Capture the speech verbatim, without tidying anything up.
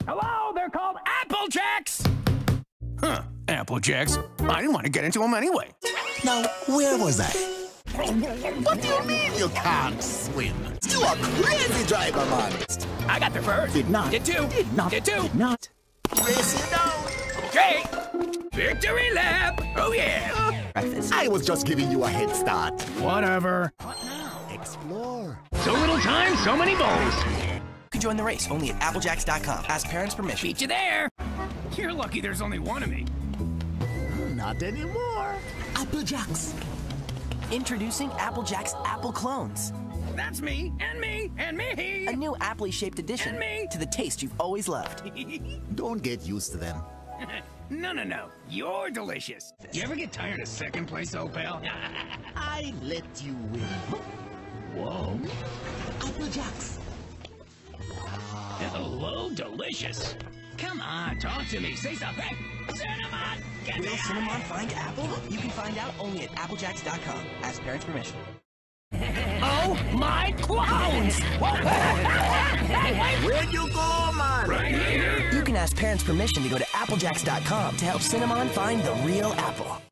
Hello, they're called Applejacks! Huh, Applejacks. I didn't want to get into them anyway. Now, where was I? What do you mean you can't swim? You are crazy, driver man. I got there first. Did not. Did two. Did not. Did two. Did not. Race you down. Okay. Victory lap. Oh, yeah. Breakfast. I was just giving you a head start. Whatever. Explore. So little time, so many bowls. You can join the race only at applejacks dot com. Ask parents' permission. Beat you there. You're lucky there's only one of me. Not anymore. Applejacks. Introducing Applejacks Apple Clones. That's me, and me, and me. A new apple-shaped addition And me. to the taste you've always loved. Don't get used to them. No, no, no. You're delicious. You ever get tired of second place, old pal? I let you win. Whoa. Applejacks. Hello, delicious. Come on, talk to me. Say something. Cinnamon, get Will me Cinnamon find Apple? You can find out only at applejacks dot com. Ask parents' permission. Oh, my clowns! Where'd you go, man? Right here. You can ask parents' permission to go to applejacks dot com to help Cinnamon find the real apple.